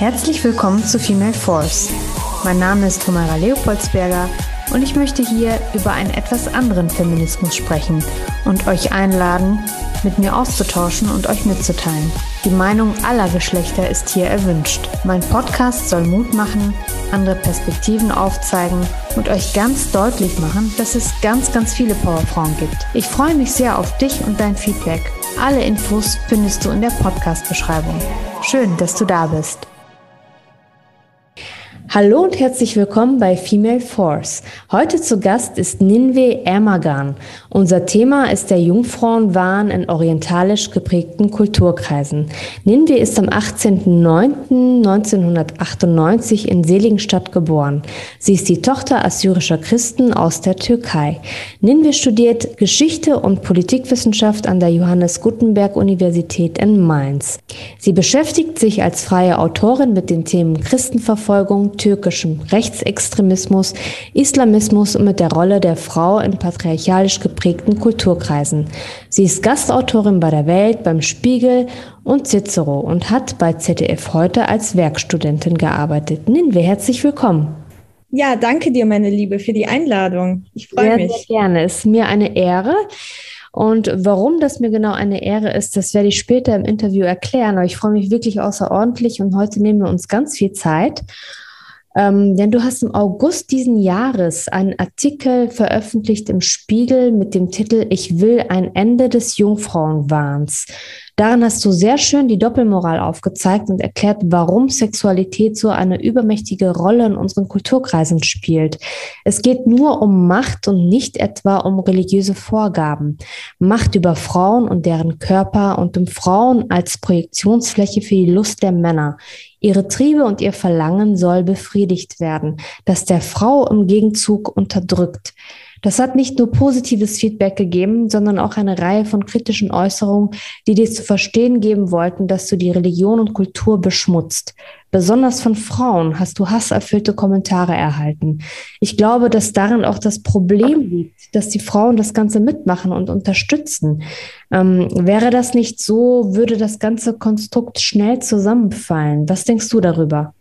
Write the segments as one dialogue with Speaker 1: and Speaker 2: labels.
Speaker 1: Herzlich willkommen zu Female Force. Mein Name ist Humera Leopoldsberger und ich möchte hier über einen etwas anderen Feminismus sprechen und euch einladen, mit mir auszutauschen und euch mitzuteilen. Die Meinung aller Geschlechter ist hier erwünscht. Mein Podcast soll Mut machen, andere Perspektiven aufzeigen und euch ganz deutlich machen, dass es ganz, ganz viele Powerfrauen gibt. Ich freue mich sehr auf dich und dein Feedback. Alle Infos findest du in der Podcast-Beschreibung. Schön, dass du da bist. Hallo und herzlich willkommen bei Female Force. Heute zu Gast ist Ninve Ermagan. Unser Thema ist der Jungfrauenwahn in orientalisch geprägten Kulturkreisen. Ninve ist am 18.09.1998 in Seligenstadt geboren. Sie ist die Tochter assyrischer Christen aus der Türkei. Ninve studiert Geschichte und Politikwissenschaft an der Johannes Gutenberg Universität in Mainz. Sie beschäftigt sich als freie Autorin mit den Themen Christenverfolgung, türkischem Rechtsextremismus, Islamismus und mit der Rolle der Frau in patriarchalisch geprägten Kulturkreisen. Sie ist Gastautorin bei der Welt, beim Spiegel und Cicero und hat bei ZDF Heute als Werkstudentin gearbeitet. Ninve, herzlich willkommen.
Speaker 2: Ja, danke dir, meine Liebe, für die Einladung. Ich freue mich.
Speaker 1: Sehr gerne. Es ist mir eine Ehre. Und warum das mir genau eine Ehre ist, das werde ich später im Interview erklären. Aber ich freue mich wirklich außerordentlich und heute nehmen wir uns ganz viel Zeit. Denn du hast im August diesen Jahres einen Artikel veröffentlicht im Spiegel mit dem Titel „Ich will ein Ende des Jungfrauenwahns". Darin hast du sehr schön die Doppelmoral aufgezeigt und erklärt, warum Sexualität so eine übermächtige Rolle in unseren Kulturkreisen spielt. Es geht nur um Macht und nicht etwa um religiöse Vorgaben. Macht über Frauen und deren Körper und um Frauen als Projektionsfläche für die Lust der Männer. Ihre Triebe und ihr Verlangen soll befriedigt werden, das der Frau im Gegenzug unterdrückt. Das hat nicht nur positives Feedback gegeben, sondern auch eine Reihe von kritischen Äußerungen, die dir zu verstehen geben wollten, dass du die Religion und Kultur beschmutzt. Besonders von Frauen hast du hasserfüllte Kommentare erhalten. Ich glaube, dass darin auch das Problem liegt, dass die Frauen das Ganze mitmachen und unterstützen. Wäre das nicht so, würde das ganze Konstrukt schnell zusammenfallen. Was denkst du darüber?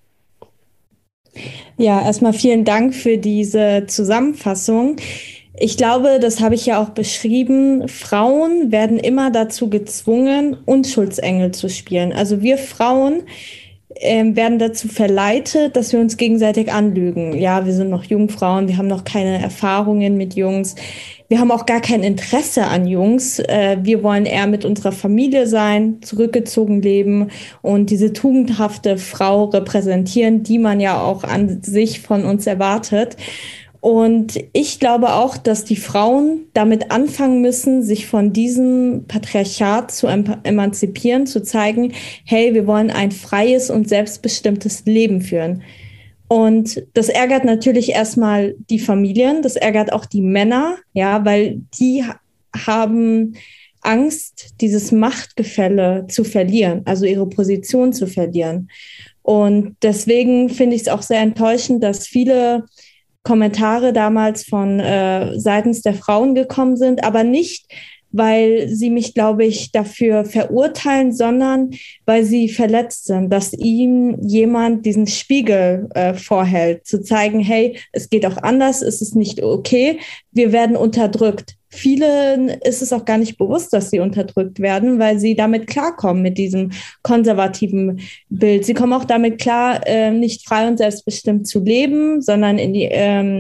Speaker 2: Ja, erstmal vielen Dank für diese Zusammenfassung. Ich glaube, das habe ich ja auch beschrieben, Frauen werden immer dazu gezwungen, Unschuldsengel zu spielen. Also wir Frauen werden dazu verleitet, dass wir uns gegenseitig anlügen. Ja, wir sind noch Jungfrauen, wir haben noch keine Erfahrungen mit Jungs. Wir haben auch gar kein Interesse an Jungs. Wir wollen eher mit unserer Familie sein, zurückgezogen leben und diese tugendhafte Frau repräsentieren, die man ja auch an sich von uns erwartet. Und ich glaube auch, dass die Frauen damit anfangen müssen, sich von diesem Patriarchat zu emanzipieren, zu zeigen, hey, wir wollen ein freies und selbstbestimmtes Leben führen. Und das ärgert natürlich erstmal die Familien, das ärgert auch die Männer, ja, weil die haben Angst, dieses Machtgefälle zu verlieren, also ihre Position zu verlieren. Und deswegen finde ich es auch sehr enttäuschend, dass viele Kommentare damals von seitens der Frauen gekommen sind, aber nicht, weil sie mich, glaube ich, dafür verurteilen, sondern weil sie verletzt sind, dass ihm jemand diesen Spiegel vorhält, zu zeigen, hey, es geht auch anders, es ist nicht okay, wir werden unterdrückt. Vielen ist es auch gar nicht bewusst, dass sie unterdrückt werden, weil sie damit klarkommen mit diesem konservativen Bild. Sie kommen auch damit klar, nicht frei und selbstbestimmt zu leben, sondern in die,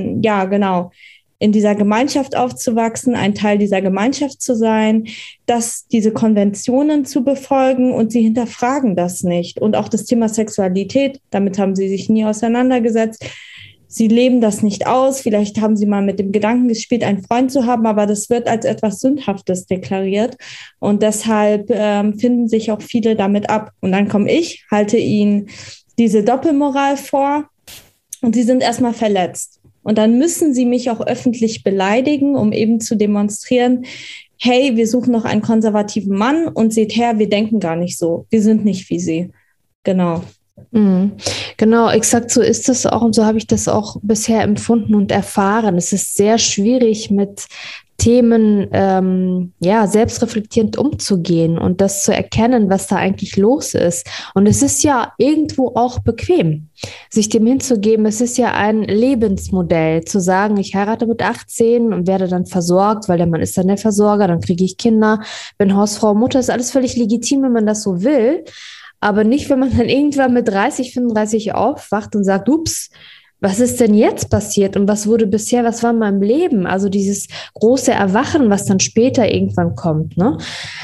Speaker 2: in dieser Gemeinschaft aufzuwachsen, ein Teil dieser Gemeinschaft zu sein, dass diese Konventionen zu befolgen und sie hinterfragen das nicht. Und auch das Thema Sexualität, damit haben sie sich nie auseinandergesetzt. Sie leben das nicht aus. Vielleicht haben sie mal mit dem Gedanken gespielt, einen Freund zu haben, aber das wird als etwas Sündhaftes deklariert. Und deshalb finden sich auch viele damit ab. Und dann komme ich, halte ihnen diese Doppelmoral vor und sie sind erstmal verletzt. Und dann müssen sie mich auch öffentlich beleidigen, um eben zu demonstrieren, hey, wir suchen noch einen konservativen Mann und seht her, wir denken gar nicht so. Wir sind nicht wie sie. Genau.
Speaker 1: Genau, exakt so ist es auch und so habe ich das auch bisher empfunden und erfahren. Es ist sehr schwierig, mit Themen ja selbstreflektierend umzugehen und das zu erkennen, was da eigentlich los ist. Und es ist ja irgendwo auch bequem, sich dem hinzugeben. Es ist ja ein Lebensmodell, zu sagen, ich heirate mit 18 und werde dann versorgt, weil der Mann ist dann der Versorger, dann kriege ich Kinder, bin Hausfrau, Mutter, ist alles völlig legitim, wenn man das so will. Aber nicht, wenn man dann irgendwann mit 30, 35 aufwacht und sagt, ups, was ist denn jetzt passiert und was wurde bisher, was war in meinem Leben? Also dieses große Erwachen, was dann später irgendwann kommt, ne?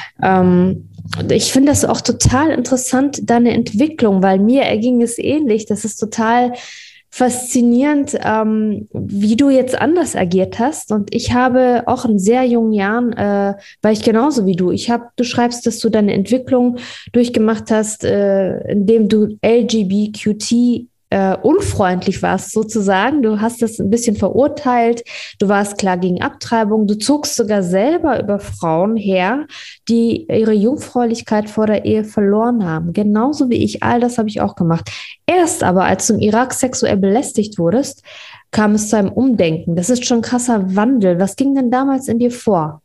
Speaker 1: Ich finde das auch total interessant, deine Entwicklung, weil mir erging es ähnlich. Das ist total faszinierend, wie du jetzt anders agiert hast. Und ich habe auch in sehr jungen Jahren, war ich genauso wie du. Du schreibst, dass du deine Entwicklung durchgemacht hast, indem du LGBTQ unfreundlich warst sozusagen. Du hast das ein bisschen verurteilt. Du warst klar gegen Abtreibung. Du zogst sogar selber über Frauen her, die ihre Jungfräulichkeit vor der Ehe verloren haben. Genauso wie ich. All das habe ich auch gemacht. Erst aber, als du im Irak sexuell belästigt wurdest, kam es zu einem Umdenken. Das ist schon ein krasser Wandel. Was ging denn damals in dir vor?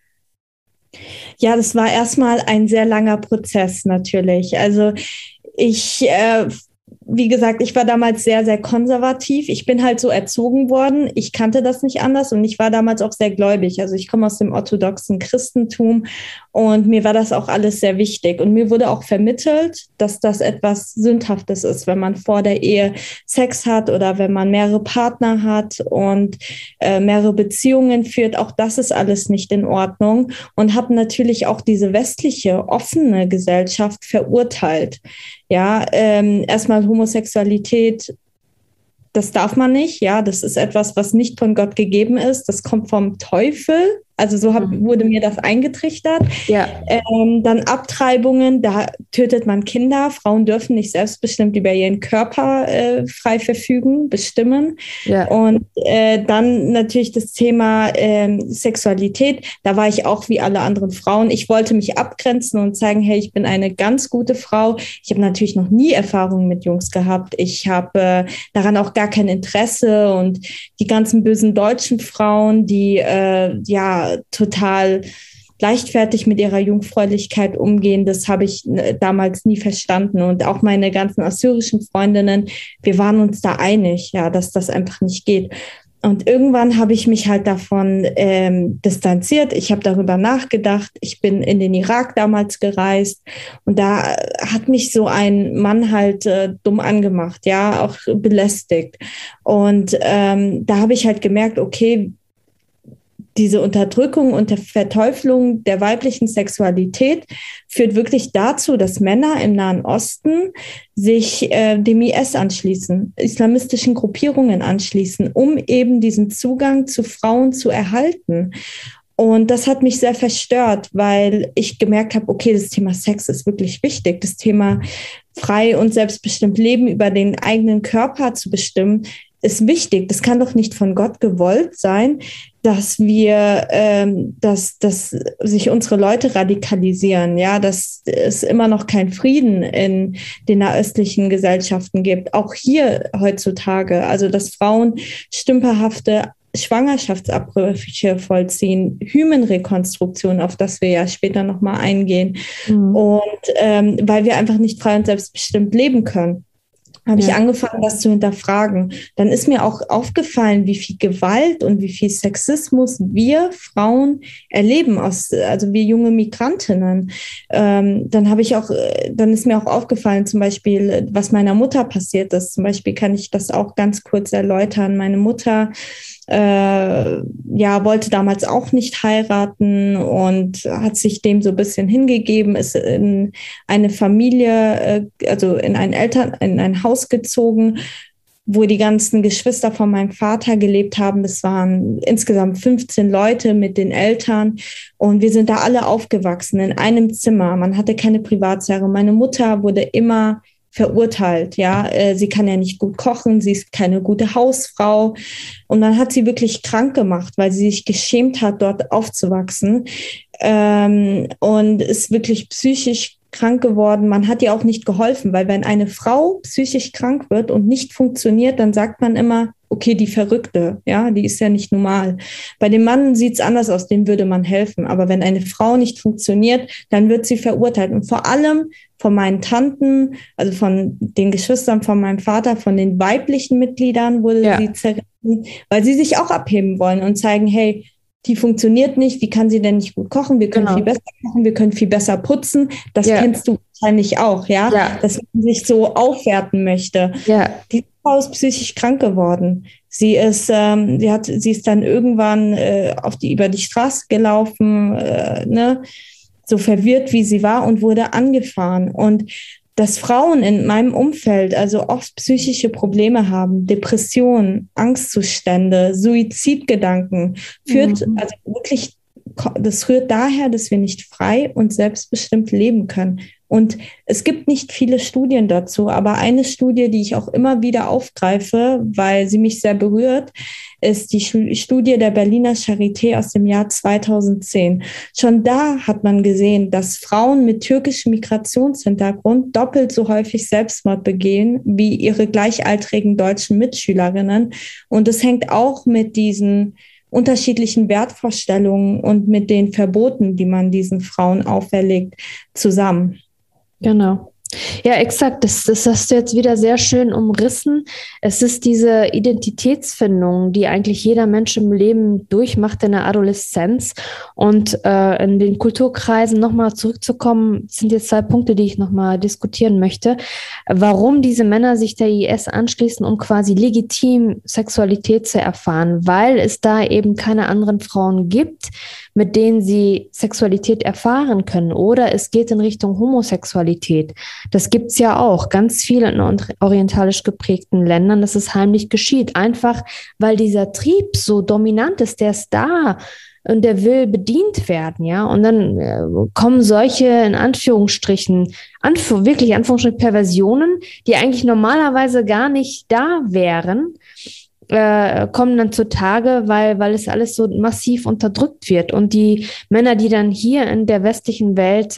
Speaker 2: Ja, das war erstmal ein sehr langer Prozess natürlich. Also ich wie gesagt, ich war damals sehr, sehr konservativ. Ich bin halt so erzogen worden. Ich kannte das nicht anders und ich war damals auch sehr gläubig. Also ich komme aus dem orthodoxen Christentum und mir war das auch alles sehr wichtig. Und mir wurde auch vermittelt, dass das etwas Sündhaftes ist, wenn man vor der Ehe Sex hat oder wenn man mehrere Partner hat und mehrere Beziehungen führt. Auch das ist alles nicht in Ordnung und habe natürlich auch diese westliche, offene Gesellschaft verurteilt. Ja, erstmal Homosexualität, das darf man nicht. Ja, das ist etwas, was nicht von Gott gegeben ist. Das kommt vom Teufel. Also wurde mir das eingetrichtert.
Speaker 1: Ja.
Speaker 2: Dann Abtreibungen, da tötet man Kinder. Frauen dürfen nicht selbstbestimmt über ihren Körper frei verfügen, bestimmen.
Speaker 1: Ja.
Speaker 2: Und dann natürlich das Thema Sexualität. Da war ich auch wie alle anderen Frauen. Ich wollte mich abgrenzen und zeigen, hey, ich bin eine ganz gute Frau. Ich habe natürlich noch nie Erfahrungen mit Jungs gehabt. Ich habe daran auch gar kein Interesse. Und die ganzen bösen deutschen Frauen, die ja total leichtfertig mit ihrer Jungfräulichkeit umgehen, das habe ich damals nie verstanden. Und auch meine ganzen assyrischen Freundinnen, wir waren uns da einig, ja, dass das einfach nicht geht. Und irgendwann habe ich mich halt davon distanziert. Ich habe darüber nachgedacht. Ich bin in den Irak damals gereist und da hat mich so ein Mann halt dumm angemacht, ja, auch belästigt. Und da habe ich halt gemerkt, okay, diese Unterdrückung und der Verteufelung der weiblichen Sexualität führt wirklich dazu, dass Männer im Nahen Osten sich dem IS anschließen, islamistischen Gruppierungen anschließen, um eben diesen Zugang zu Frauen zu erhalten. Und das hat mich sehr verstört, weil ich gemerkt habe, okay, das Thema Sex ist wirklich wichtig. Das Thema frei und selbstbestimmt Leben, über den eigenen Körper zu bestimmen, ist wichtig. Das kann doch nicht von Gott gewollt sein, dass dass sich unsere Leute radikalisieren, ja, dass es immer noch keinen Frieden in den nahöstlichen Gesellschaften gibt, auch hier heutzutage, also dass Frauen stümperhafte Schwangerschaftsabbrüche vollziehen, Hymenrekonstruktion, auf das wir ja später nochmal eingehen, und weil wir einfach nicht frei und selbstbestimmt leben können. Habe ich angefangen, das zu hinterfragen. Dann ist mir auch aufgefallen, wie viel Gewalt und wie viel Sexismus wir Frauen erleben, also wir junge Migrantinnen. Dann ist mir auch aufgefallen, zum Beispiel, was meiner Mutter passiert ist. Zum Beispiel kann ich das auch ganz kurz erläutern. Meine Mutter wollte damals auch nicht heiraten und hat sich dem so ein bisschen hingegeben, ist in eine Familie, also in ein Haus gezogen, wo die ganzen Geschwister von meinem Vater gelebt haben. Es waren insgesamt 15 Leute mit den Eltern und wir sind da alle aufgewachsen in einem Zimmer. Man hatte keine Privatsphäre. Meine Mutter wurde immer verurteilt, ja, sie kann ja nicht gut kochen, sie ist keine gute Hausfrau und dann hat sie wirklich krank gemacht, weil sie sich geschämt hat, dort aufzuwachsen und ist wirklich psychisch krank geworden. Man hat ihr auch nicht geholfen, weil wenn eine Frau psychisch krank wird und nicht funktioniert, dann sagt man immer, okay, die Verrückte, ja, die ist ja nicht normal. Bei dem Mann sieht es anders aus, dem würde man helfen. Aber wenn eine Frau nicht funktioniert, dann wird sie verurteilt. Und vor allem von meinen Tanten, also von den Geschwistern von meinem Vater, von den weiblichen Mitgliedern wurde sie zerrissen, weil sie sich auch abheben wollen und zeigen, hey, die funktioniert nicht, wie kann sie denn nicht gut kochen? Wir können viel besser kochen, wir können viel besser putzen. Das kennst du wahrscheinlich auch, ja? Dass man sich so aufwerten möchte. Die Frau ist psychisch krank geworden. Sie ist dann irgendwann über die Straße gelaufen, so verwirrt wie sie war und wurde angefahren. Und dass Frauen in meinem Umfeld also oft psychische Probleme haben, Depressionen, Angstzustände, Suizidgedanken, das rührt daher, dass wir nicht frei und selbstbestimmt leben können. Und es gibt nicht viele Studien dazu, aber eine Studie, die ich auch immer wieder aufgreife, weil sie mich sehr berührt, ist die Studie der Berliner Charité aus dem Jahr 2010. Schon da hat man gesehen, dass Frauen mit türkischem Migrationshintergrund doppelt so häufig Selbstmord begehen wie ihre gleichaltrigen deutschen Mitschülerinnen. Und es hängt auch mit diesen unterschiedlichen Wertvorstellungen und mit den Verboten, die man diesen Frauen auferlegt, zusammen.
Speaker 1: Genau. Ja, exakt. Das hast du jetzt wieder sehr schön umrissen. Es ist diese Identitätsfindung, die eigentlich jeder Mensch im Leben durchmacht in der Adoleszenz. Und in den Kulturkreisen nochmal zurückzukommen, sind jetzt 2 Punkte, die ich nochmal diskutieren möchte. Warum diese Männer sich der IS anschließen, um quasi legitim Sexualität zu erfahren, weil es da eben keine anderen Frauen gibt, mit denen sie Sexualität erfahren können. Oder es geht in Richtung Homosexualität. Das gibt's ja auch ganz viel in orientalisch geprägten Ländern, dass es heimlich geschieht. Einfach, weil dieser Trieb so dominant ist, der ist da und der will bedient werden, ja. Und dann kommen solche, in Anführungsstrichen, Perversionen, die eigentlich normalerweise gar nicht da wären, kommen dann zutage, weil es alles so massiv unterdrückt wird. Und die Männer, die dann hier in der westlichen Welt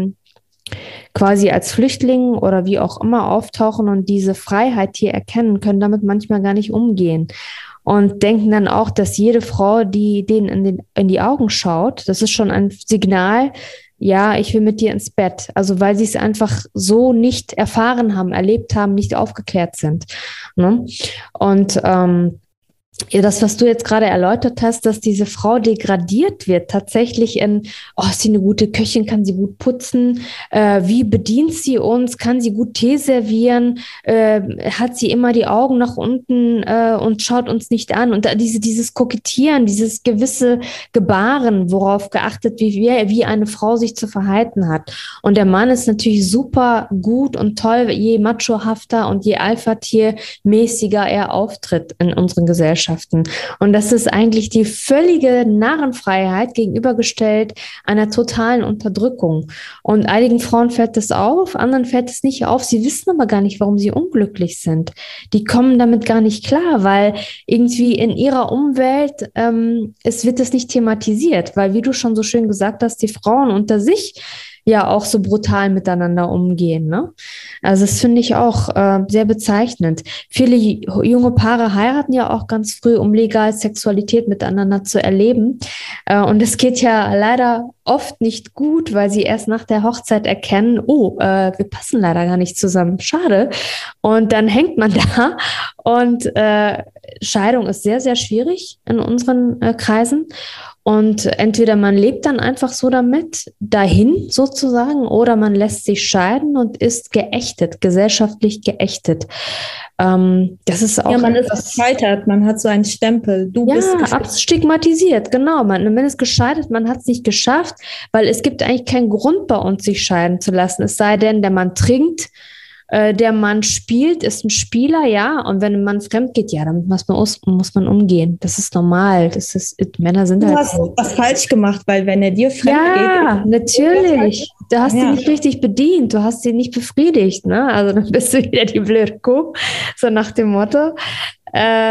Speaker 1: quasi als Flüchtling oder wie auch immer auftauchen und diese Freiheit hier erkennen, können damit manchmal gar nicht umgehen. Und denken dann auch, dass jede Frau, die denen in die Augen schaut, das ist schon ein Signal, ja, ich will mit dir ins Bett. Also weil sie es einfach so nicht erfahren haben, erlebt haben, nicht aufgeklärt sind. Ne? Und das, was du jetzt gerade erläutert hast, dass diese Frau degradiert wird, tatsächlich ist sie eine gute Köchin, kann sie gut putzen, wie bedient sie uns, kann sie gut Tee servieren, hat sie immer die Augen nach unten und schaut uns nicht an. Und dieses Kokettieren, dieses gewisse Gebaren, worauf geachtet wird, wie eine Frau sich zu verhalten hat. Und der Mann ist natürlich super gut und toll, je machohafter und je Alpha-Tier-mäßiger er auftritt in unseren Gesellschaften. Und das ist eigentlich die völlige Narrenfreiheit gegenübergestellt einer totalen Unterdrückung. Und einigen Frauen fällt das auf, anderen fällt es nicht auf. Sie wissen aber gar nicht, warum sie unglücklich sind. Die kommen damit gar nicht klar, weil irgendwie in ihrer Umwelt wird es nicht thematisiert, weil, wie du schon so schön gesagt hast, die Frauen unter sich ja auch so brutal miteinander umgehen. Ne? Also das finde ich auch sehr bezeichnend. Viele junge Paare heiraten ja auch ganz früh, um legal Sexualität miteinander zu erleben. Und es geht ja leider oft nicht gut, weil sie erst nach der Hochzeit erkennen, wir passen leider gar nicht zusammen. Schade. Und dann hängt man da. Und Scheidung ist sehr, sehr schwierig in unseren Kreisen. Und entweder man lebt dann einfach so damit, dahin sozusagen, oder man lässt sich scheiden und ist geächtet, gesellschaftlich geächtet. Das ist auch.
Speaker 2: Ja, man ist gescheitert, man hat so einen Stempel. Du bist
Speaker 1: stigmatisiert, genau. Man ist gescheitert, man hat es nicht geschafft, weil es gibt eigentlich keinen Grund bei uns, sich scheiden zu lassen. Es sei denn, der Mann trinkt, der Mann spielt, ist ein Spieler, ja. Und wenn ein Mann fremd geht, ja, damit muss man umgehen. Das ist normal. Männer sind
Speaker 2: Du hast was falsch gemacht, weil wenn er dir fremd geht.
Speaker 1: Ja, natürlich. Du hast sie nicht richtig bedient. Du hast sie nicht befriedigt, ne? Also dann bist du wieder die blöde Kuh. So nach dem Motto.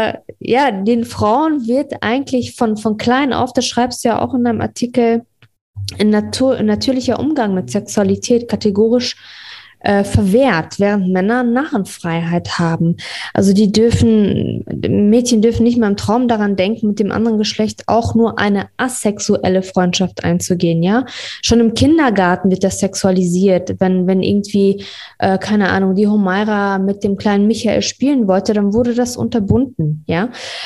Speaker 1: Den Frauen wird eigentlich von klein auf, das schreibst du ja auch in deinem Artikel, natürlicher Umgang mit Sexualität kategorisch verwehrt, während Männer Narrenfreiheit haben. Also Mädchen dürfen nicht mal im Traum daran denken, mit dem anderen Geschlecht auch nur eine asexuelle Freundschaft einzugehen, ja. Schon im Kindergarten wird das sexualisiert. Wenn irgendwie, keine Ahnung, die Humaira mit dem kleinen Michael spielen wollte, dann wurde das unterbunden, ja.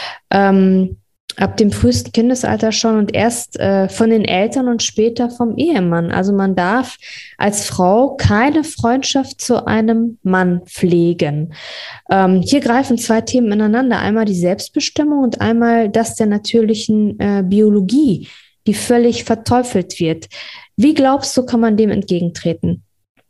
Speaker 1: Ab dem frühesten Kindesalter schon und erst von den Eltern und später vom Ehemann. Also man darf als Frau keine Freundschaft zu einem Mann pflegen. Hier greifen zwei Themen ineinander. Einmal die Selbstbestimmung und einmal das der natürlichen Biologie, die völlig verteufelt wird. Wie glaubst du, kann man dem entgegentreten?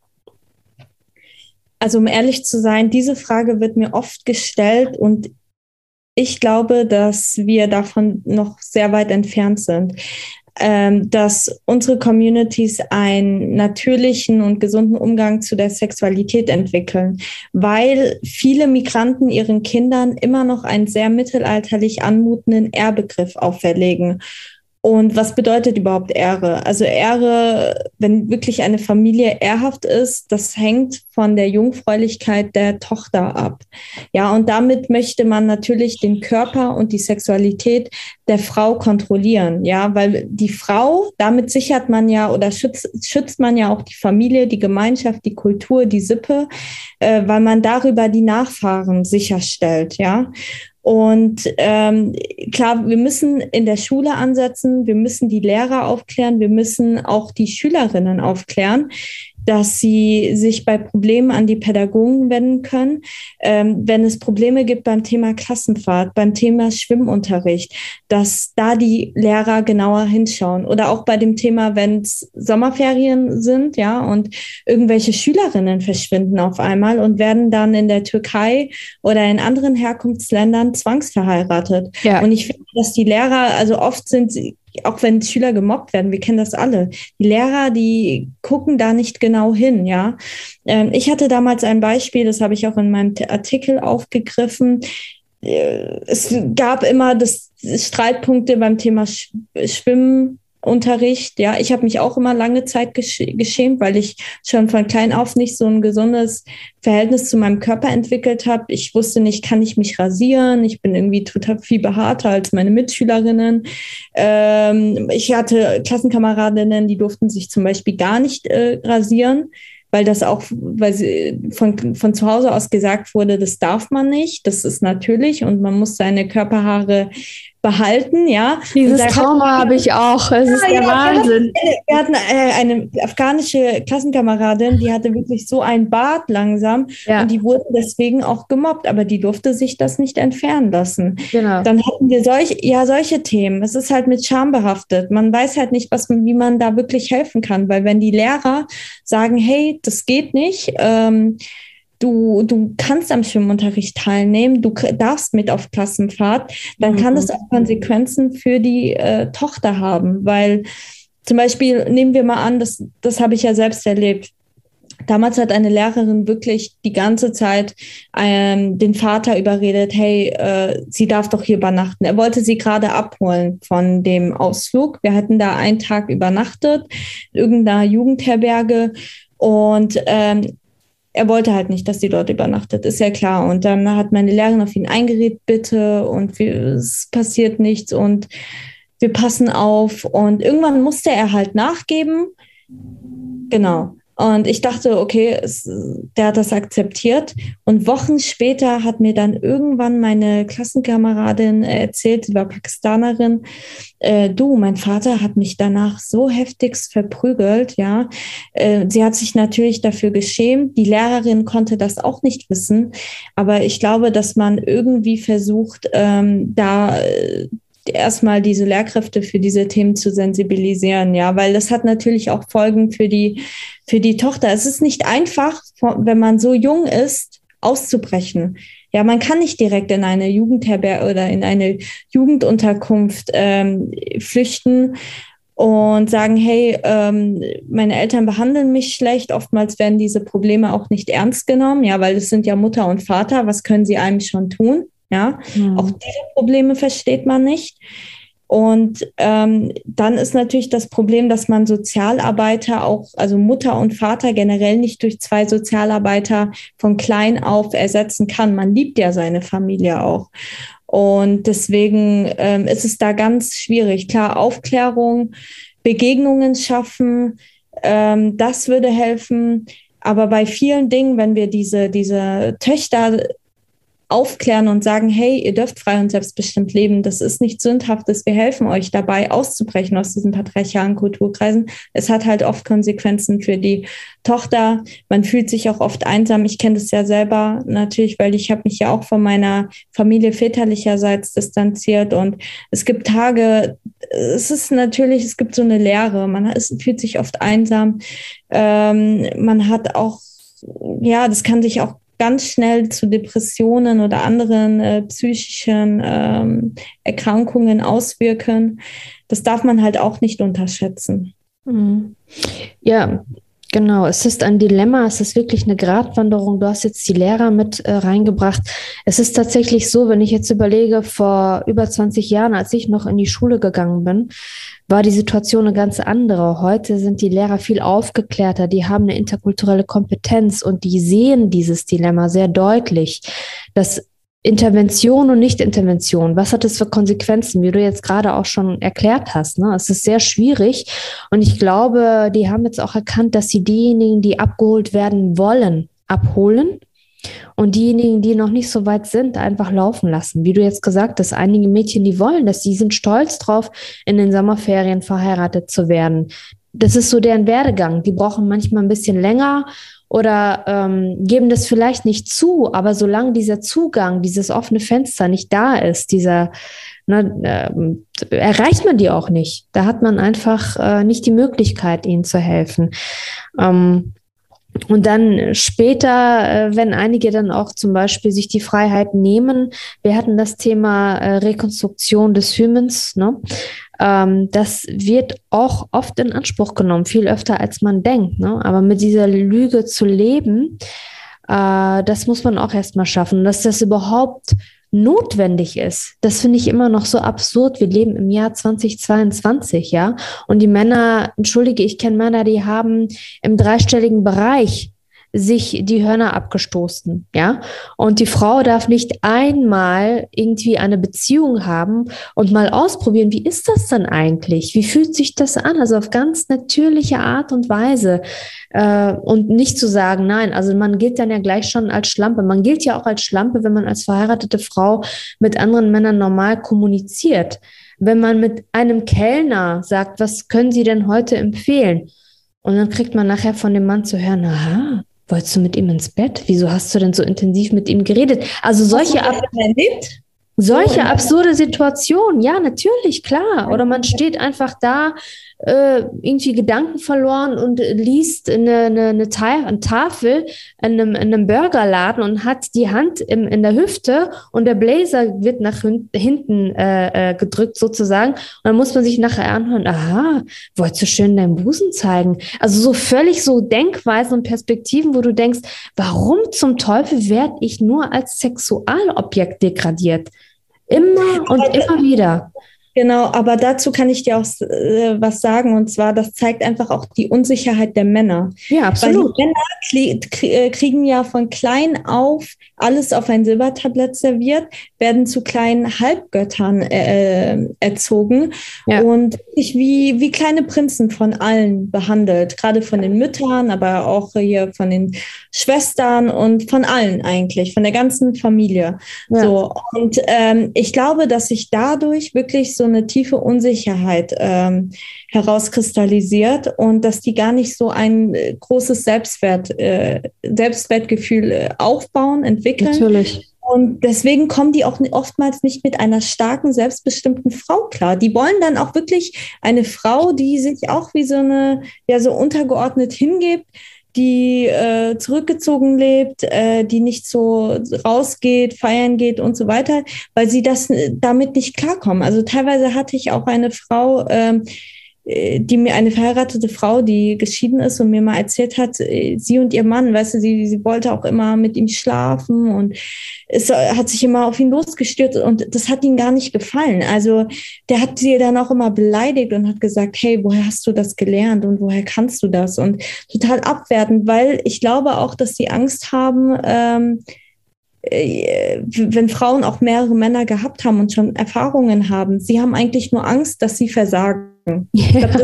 Speaker 2: Also um ehrlich zu sein, diese Frage wird mir oft gestellt und ich glaube, dass wir davon noch sehr weit entfernt sind, dass unsere Communities einen natürlichen und gesunden Umgang zu der Sexualität entwickeln, weil viele Migranten ihren Kindern immer noch einen sehr mittelalterlich anmutenden Ehrbegriff auferlegen. Und was bedeutet überhaupt Ehre? Also Ehre, wenn wirklich eine Familie ehrhaft ist, das hängt von der Jungfräulichkeit der Tochter ab. Ja, und damit möchte man natürlich den Körper und die Sexualität der Frau kontrollieren. Ja, weil die Frau, damit sichert man ja oder schützt man ja auch die Familie, die Gemeinschaft, die Kultur, die Sippe, weil man darüber die Nachfahren sicherstellt. Ja. Und klar, wir müssen in der Schule ansetzen, wir müssen die Lehrer aufklären, wir müssen auch die Schülerinnen aufklären, dass sie sich bei Problemen an die Pädagogen wenden können. Wenn es Probleme gibt beim Thema Klassenfahrt, beim Thema Schwimmunterricht, dass da die Lehrer genauer hinschauen. Oder auch bei dem Thema, wenn es Sommerferien sind, ja, und irgendwelche Schülerinnen verschwinden auf einmal und werden dann in der Türkei oder in anderen Herkunftsländern zwangsverheiratet. Ja. Und ich finde, dass die Lehrer, also oft sind sie, auch wenn Schüler gemobbt werden, wir kennen das alle. Die Lehrer, die gucken da nicht genau hin, ja. Ich hatte damals ein Beispiel, das habe ich auch in meinem Artikel aufgegriffen. Es gab immer Streitpunkte beim Thema Schwimmunterricht, ja. Ich habe mich auch immer lange Zeit geschämt, weil ich schon von klein auf nicht so ein gesundes Verhältnis zu meinem Körper entwickelt habe. Ich wusste nicht, kann ich mich rasieren? Ich bin irgendwie total viel behaarter als meine Mitschülerinnen. Ich hatte Klassenkameradinnen, die durften sich zum Beispiel gar nicht rasieren, weil das auch, weil sie von zu Hause aus gesagt wurde, das darf man nicht, das ist natürlich und man muss seine Körperhaare behalten, ja.
Speaker 1: Dieses Trauma habe ich auch, es ist der Wahnsinn.
Speaker 2: Wir hatten eine afghanische Klassenkameradin, die hatte wirklich so ein Bart langsam und die wurde deswegen auch gemobbt, aber die durfte sich das nicht entfernen lassen. Genau. Dann hatten wir solche Themen. Es ist halt mit Scham behaftet. Man weiß halt nicht, wie man da wirklich helfen kann, weil wenn die Lehrer sagen, hey, das geht nicht, du kannst am Schwimmunterricht teilnehmen, du darfst mit auf Klassenfahrt, dann kann das auch Konsequenzen für die Tochter haben, weil zum Beispiel, nehmen wir mal an, das habe ich ja selbst erlebt. Damals hat eine Lehrerin wirklich die ganze Zeit den Vater überredet, hey, sie darf doch hier übernachten. Er wollte sie gerade abholen von dem Ausflug. Wir hatten da einen Tag übernachtet, in irgendeiner Jugendherberge und er wollte halt nicht, dass sie dort übernachtet, ist ja klar. Und dann hat meine Lehrerin auf ihn eingeredet, bitte, und es passiert nichts und wir passen auf. Und irgendwann musste er halt nachgeben. Genau. Und ich dachte, okay, der hat das akzeptiert. Und Wochen später hat mir dann irgendwann meine Klassenkameradin erzählt, sie war Pakistanerin, mein Vater hat mich danach so heftigst verprügelt, ja. Sie hat sich natürlich dafür geschämt. Die Lehrerin konnte das auch nicht wissen. Aber ich glaube, dass man irgendwie versucht, da erstmal diese Lehrkräfte für diese Themen zu sensibilisieren, ja, weil das hat natürlich auch Folgen für die Tochter. Es ist nicht einfach, wenn man so jung ist, auszubrechen. Ja, man kann nicht direkt in eine Jugendherberge oder in eine Jugendunterkunft flüchten und sagen, hey, meine Eltern behandeln mich schlecht. Oftmals werden diese Probleme auch nicht ernst genommen, ja, weil es sind ja Mutter und Vater. Was können sie einem schon tun? Ja, auch diese Probleme versteht man nicht. Und dann ist natürlich das Problem, dass man Sozialarbeiter auch, also Mutter und Vater generell nicht durch 2 Sozialarbeiter von klein auf ersetzen kann. Man liebt ja seine Familie auch. Und deswegen ist es da ganz schwierig. Klar, Aufklärung, Begegnungen schaffen, das würde helfen. Aber bei vielen Dingen, wenn wir diese Töchter aufklären und sagen, hey, ihr dürft frei und selbstbestimmt leben, das ist nichts Sündhaftes, wir helfen euch dabei auszubrechen aus diesen patriarchalen Kulturkreisen. Es hat halt oft Konsequenzen für die Tochter. Man fühlt sich auch oft einsam. Ich kenne das ja selber natürlich, weil ich habe mich ja auch von meiner Familie väterlicherseits distanziert und es gibt Tage, es gibt so eine Leere, fühlt sich oft einsam. Man hat auch, ja, das kann sich auch ganz schnell zu Depressionen oder anderen psychischen Erkrankungen auswirken. Das darf man halt auch nicht unterschätzen.
Speaker 1: Ja, genau. Es ist ein Dilemma. Es ist wirklich eine Gratwanderung. Du hast jetzt die Lehrer mit reingebracht. Es ist tatsächlich so, wenn ich jetzt überlege, vor über 20 Jahren, als ich noch in die Schule gegangen bin, war die Situation eine ganz andere. Heute sind die Lehrer viel aufgeklärter, die haben eine interkulturelle Kompetenz und die sehen dieses Dilemma sehr deutlich. Das Intervention und Nicht-Intervention, was hat das für Konsequenzen, wie du jetzt gerade auch schon erklärt hast, ne? Es ist sehr schwierig und ich glaube, die haben jetzt auch erkannt, dass sie diejenigen, die abgeholt werden wollen, abholen und diejenigen, die noch nicht so weit sind, einfach laufen lassen. Wie du jetzt gesagt hast, einige Mädchen, die wollen das, die sind stolz drauf, in den Sommerferien verheiratet zu werden. Das ist so deren Werdegang. Die brauchen manchmal ein bisschen länger oder geben das vielleicht nicht zu, aber solange dieser Zugang, dieses offene Fenster nicht da ist, erreicht man die auch nicht. Da hat man einfach nicht die Möglichkeit, ihnen zu helfen. Und dann später, wenn einige dann auch zum Beispiel sich die Freiheit nehmen, wir hatten das Thema Rekonstruktion des Hymens, ne? Das wird auch oft in Anspruch genommen, viel öfter als man denkt, ne? Aber mit dieser Lüge zu leben, das muss man auch erstmal schaffen, dass das überhaupt notwendig ist. Das finde ich immer noch so absurd. Wir leben im Jahr 2022, ja. Und die Männer, entschuldige, ich kenne Männer, die haben im dreistelligen Bereich sich die Hörner abgestoßen, ja. Und die Frau darf nicht einmal irgendwie eine Beziehung haben und mal ausprobieren, wie ist das dann eigentlich? Wie fühlt sich das an? Also auf ganz natürliche Art und Weise. Und nicht zu sagen, nein, also man gilt dann ja gleich schon als Schlampe. Man gilt ja auch als Schlampe, wenn man als verheiratete Frau mit anderen Männern normal kommuniziert. Wenn man mit einem Kellner sagt, was können Sie denn heute empfehlen? Und dann kriegt man nachher von dem Mann zu hören, aha, wolltest du mit ihm ins Bett? Wieso hast du denn so intensiv mit ihm geredet? Also solche absurde Situationen, ja, natürlich, klar. Oder man steht einfach da, irgendwie Gedanken verloren und liest eine Tafel in einem Burgerladen und hat die Hand in der Hüfte und der Blazer wird nach hinten gedrückt sozusagen. Und dann muss man sich nachher anhören, aha, wolltest du schön deinen Busen zeigen? Also so völlig so Denkweisen und Perspektiven, wo du denkst, warum zum Teufel werde ich nur als Sexualobjekt degradiert? Immer und immer wieder.
Speaker 2: Genau, aber dazu kann ich dir auch was sagen, und zwar, das zeigt einfach auch die Unsicherheit der Männer.
Speaker 1: Ja, absolut.
Speaker 2: Weil die Männer kriegen ja von klein auf alles auf ein Silbertablett serviert, werden zu kleinen Halbgöttern erzogen und wie kleine Prinzen von allen behandelt, gerade von den Müttern, aber auch hier von den Schwestern und von allen eigentlich, von der ganzen Familie. Ja. So, und ich glaube, dass sich dadurch wirklich so eine tiefe Unsicherheit herauskristallisiert und dass die gar nicht so ein großes Selbstwertgefühl aufbauen, entwickeln.
Speaker 1: Natürlich.
Speaker 2: Und deswegen kommen die auch oftmals nicht mit einer starken, selbstbestimmten Frau klar. Die wollen dann auch wirklich eine Frau, die sich auch wie so eine, ja, so untergeordnet hingibt, die zurückgezogen lebt, die nicht so rausgeht, feiern geht und so weiter, weil sie damit nicht klarkommen. Also teilweise hatte ich auch eine Frau, eine verheiratete Frau, die geschieden ist und mir mal erzählt hat, sie und ihr Mann, weißt du, sie wollte auch immer mit ihm schlafen und es hat sich immer auf ihn losgestürzt und das hat ihm gar nicht gefallen. Also der hat sie dann auch immer beleidigt und hat gesagt, hey, woher hast du das gelernt und woher kannst du das? Und total abwertend, weil ich glaube auch, dass sie Angst haben, wenn Frauen auch mehrere Männer gehabt haben und schon Erfahrungen haben, sie haben eigentlich nur Angst, dass sie versagen. Ich glaube,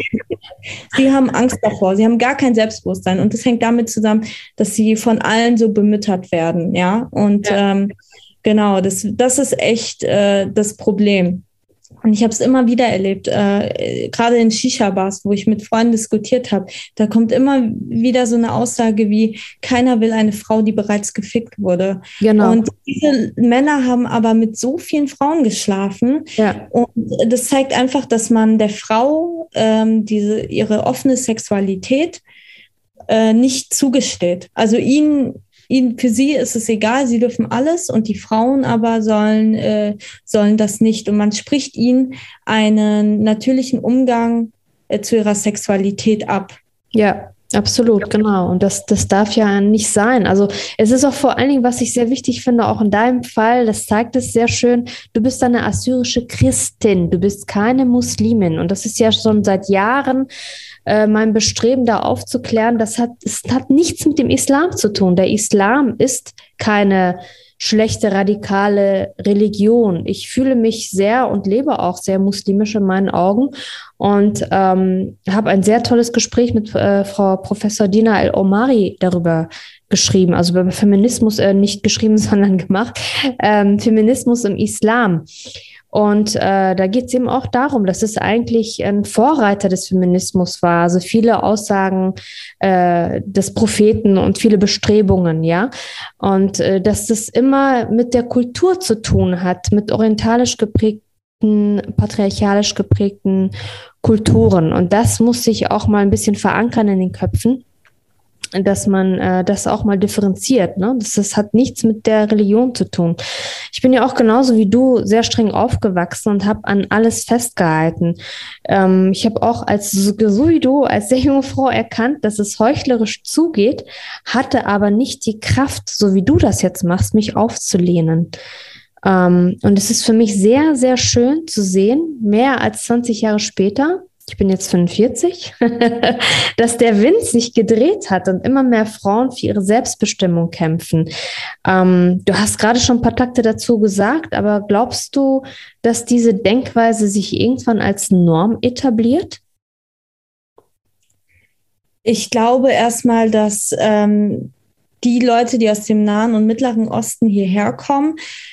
Speaker 2: sie haben Angst davor, sie haben gar kein Selbstbewusstsein und das hängt damit zusammen, dass sie von allen so bemüttert werden, ja, und genau, das ist echt das Problem. Und ich habe es immer wieder erlebt, gerade in Shisha-Bars, wo ich mit Freunden diskutiert habe, da kommt immer wieder so eine Aussage wie, keiner will eine Frau, die bereits gefickt wurde.
Speaker 1: Genau.
Speaker 2: Und diese Männer haben aber mit so vielen Frauen geschlafen.
Speaker 1: Ja.
Speaker 2: Und das zeigt einfach, dass man der Frau ihre offene Sexualität nicht zugesteht. Also für sie ist es egal, sie dürfen alles und die Frauen aber sollen das nicht. Und man spricht ihnen einen natürlichen Umgang zu ihrer Sexualität ab.
Speaker 1: Ja, absolut, genau. Und das darf ja nicht sein. Also es ist auch vor allen Dingen, was ich sehr wichtig finde, auch in deinem Fall, das zeigt es sehr schön, du bist eine assyrische Christin, du bist keine Muslimin. Und das ist ja schon seit Jahren mein Bestreben, da aufzuklären, es hat nichts mit dem Islam zu tun. Der Islam ist keine schlechte, radikale Religion. Ich fühle mich sehr und lebe auch sehr muslimisch in meinen Augen und habe ein sehr tolles Gespräch mit Frau Professor Dina El-Omari darüber geschrieben, also über Feminismus nicht geschrieben, sondern gemacht, Feminismus im Islam. Und da geht es eben auch darum, dass es eigentlich ein Vorreiter des Feminismus war. Also viele Aussagen des Propheten und viele Bestrebungen, ja. Und dass das immer mit der Kultur zu tun hat, mit orientalisch geprägten, patriarchalisch geprägten Kulturen. Und das muss sich auch mal ein bisschen verankern in den Köpfen, dass man das auch mal differenziert, ne? Das hat nichts mit der Religion zu tun. Ich bin ja auch genauso wie du sehr streng aufgewachsen und habe an alles festgehalten. Ich habe auch so wie du als sehr junge Frau erkannt, dass es heuchlerisch zugeht, hatte aber nicht die Kraft, so wie du das jetzt machst, mich aufzulehnen. Und es ist für mich sehr, sehr schön zu sehen, mehr als 20 Jahre später, ich bin jetzt 45, dass der Wind sich gedreht hat und immer mehr Frauen für ihre Selbstbestimmung kämpfen. Du hast gerade schon ein paar Takte dazu gesagt, aber glaubst du, dass diese Denkweise sich irgendwann als Norm etabliert?
Speaker 2: Ich glaube erstmal, dass die Leute, die aus dem Nahen und Mittleren Osten hierher kommen,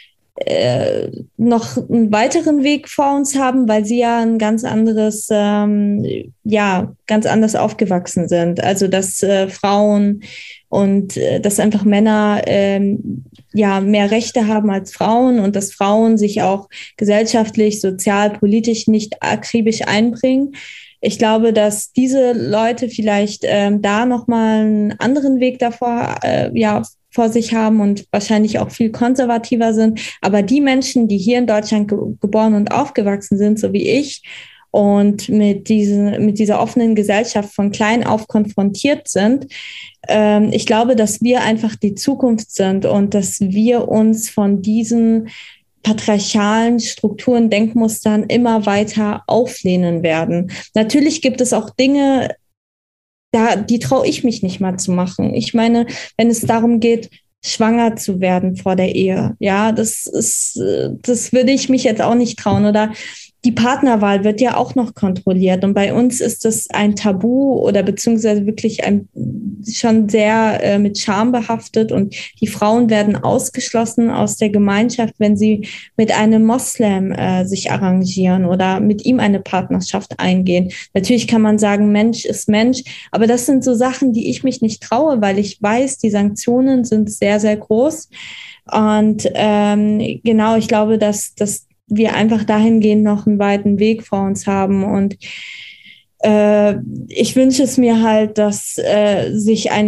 Speaker 2: noch einen weiteren Weg vor uns haben, weil sie ja ein ganz anderes, ganz anders aufgewachsen sind. Also dass Frauen und dass einfach Männer mehr Rechte haben als Frauen und dass Frauen sich auch gesellschaftlich, sozial, politisch nicht akribisch einbringen. Ich glaube, dass diese Leute vielleicht da nochmal einen anderen Weg davor vor sich haben und wahrscheinlich auch viel konservativer sind. Aber die Menschen, die hier in Deutschland geboren und aufgewachsen sind, so wie ich, und mit dieser offenen Gesellschaft von klein auf konfrontiert sind, ich glaube, dass wir einfach die Zukunft sind und dass wir uns von diesen patriarchalen Strukturen, Denkmustern immer weiter auflehnen werden. Natürlich gibt es auch Dinge, die traue ich mich nicht mal zu machen. Ich meine, wenn es darum geht, schwanger zu werden vor der Ehe, ja, das würde ich mich jetzt auch nicht trauen. Oder die Partnerwahl wird ja auch noch kontrolliert. Und bei uns ist das ein Tabu oder beziehungsweise wirklich schon sehr mit Scham behaftet. Und die Frauen werden ausgeschlossen aus der Gemeinschaft, wenn sie mit einem Moslem sich arrangieren oder mit ihm eine Partnerschaft eingehen. Natürlich kann man sagen, Mensch ist Mensch. Aber das sind so Sachen, die ich mich nicht traue, weil ich weiß, die Sanktionen sind sehr, sehr groß. Und genau, ich glaube, dass wir einfach dahingehend noch einen weiten Weg vor uns haben. Und ich wünsche es mir halt, dass sich ein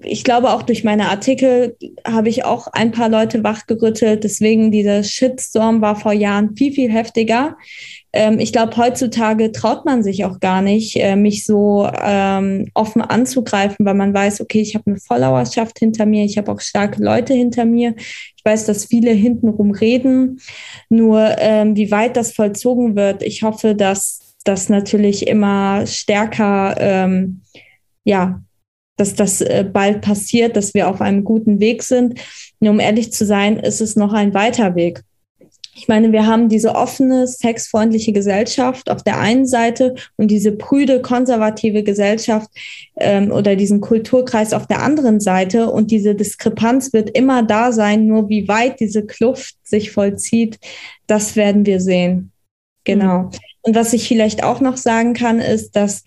Speaker 2: ich glaube, auch durch meine Artikel habe ich auch ein paar Leute wachgerüttelt. Deswegen dieser Shitstorm war vor Jahren viel, viel heftiger. Ich glaube, heutzutage traut man sich auch gar nicht, mich so offen anzugreifen, weil man weiß, okay, ich habe eine Followerschaft hinter mir, ich habe auch starke Leute hinter mir. Ich weiß, dass viele hintenrum reden. Nur wie weit das vollzogen wird, ich hoffe, dass das natürlich immer stärker, dass das bald passiert, dass wir auf einem guten Weg sind. Nur um ehrlich zu sein, ist es noch ein weiter Weg. Ich meine, wir haben diese offene, sexfreundliche Gesellschaft auf der einen Seite und diese prüde, konservative Gesellschaft oder diesen Kulturkreis auf der anderen Seite. Und diese Diskrepanz wird immer da sein, nur wie weit diese Kluft sich vollzieht, das werden wir sehen. Genau. Und was ich vielleicht auch noch sagen kann, ist, dass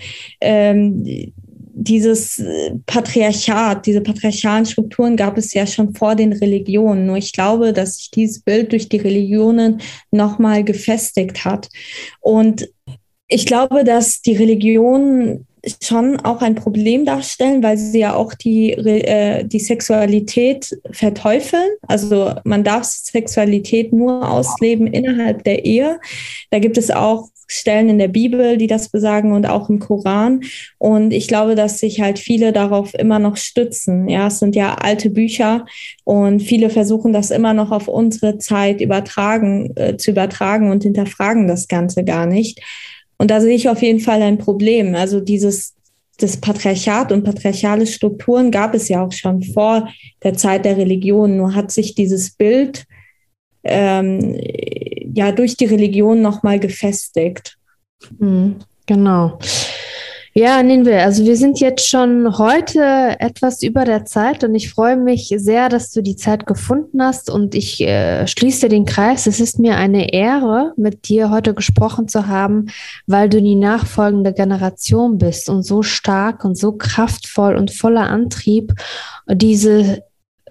Speaker 2: dieses Patriarchat, diese patriarchalen Strukturen gab es ja schon vor den Religionen. Nur ich glaube, dass sich dieses Bild durch die Religionen nochmal gefestigt hat. Und ich glaube, dass die Religionen schon auch ein Problem darstellen, weil sie ja auch die Sexualität verteufeln. Also man darf Sexualität nur ausleben innerhalb der Ehe. Da gibt es auch Stellen in der Bibel, die das besagen und auch im Koran. Und ich glaube, dass sich halt viele darauf immer noch stützen. Ja, es sind ja alte Bücher und viele versuchen das immer noch auf unsere Zeit zu übertragen und hinterfragen das Ganze gar nicht. Und da sehe ich auf jeden Fall ein Problem. Also das Patriarchat und patriarchale Strukturen gab es ja auch schon vor der Zeit der Religion. Nur hat sich dieses Bild durch die Religion nochmal gefestigt.
Speaker 1: Genau. Ja, Ninwe, also wir sind jetzt schon heute etwas über der Zeit und ich freue mich sehr, dass du die Zeit gefunden hast und ich schließe den Kreis. Es ist mir eine Ehre, mit dir heute gesprochen zu haben, weil du die nachfolgende Generation bist und so stark und so kraftvoll und voller Antrieb dieses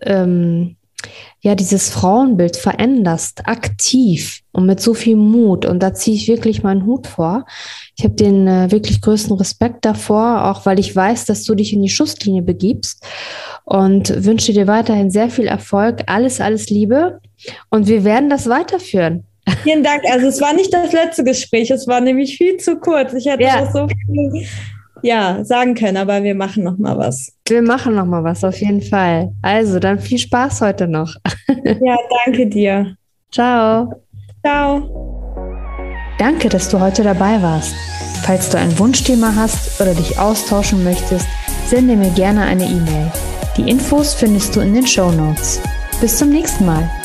Speaker 1: Frauenbild veränderst, aktiv und mit so viel Mut. Und da ziehe ich wirklich meinen Hut vor. Ich habe den wirklich größten Respekt davor, auch weil ich weiß, dass du dich in die Schusslinie begibst und wünsche dir weiterhin sehr viel Erfolg. Alles, alles Liebe und wir werden das weiterführen.
Speaker 2: Vielen Dank. Also es war nicht das letzte Gespräch, es war nämlich viel zu kurz. Ich hätte noch so viel sagen können, aber wir machen noch mal was.
Speaker 1: Wir machen noch mal was, auf jeden Fall. Also, dann viel Spaß heute noch.
Speaker 2: Ja, danke dir.
Speaker 1: Ciao.
Speaker 2: Ciao.
Speaker 1: Danke, dass du heute dabei warst. Falls du ein Wunschthema hast oder dich austauschen möchtest, sende mir gerne eine E-Mail. Die Infos findest du in den Shownotes. Bis zum nächsten Mal.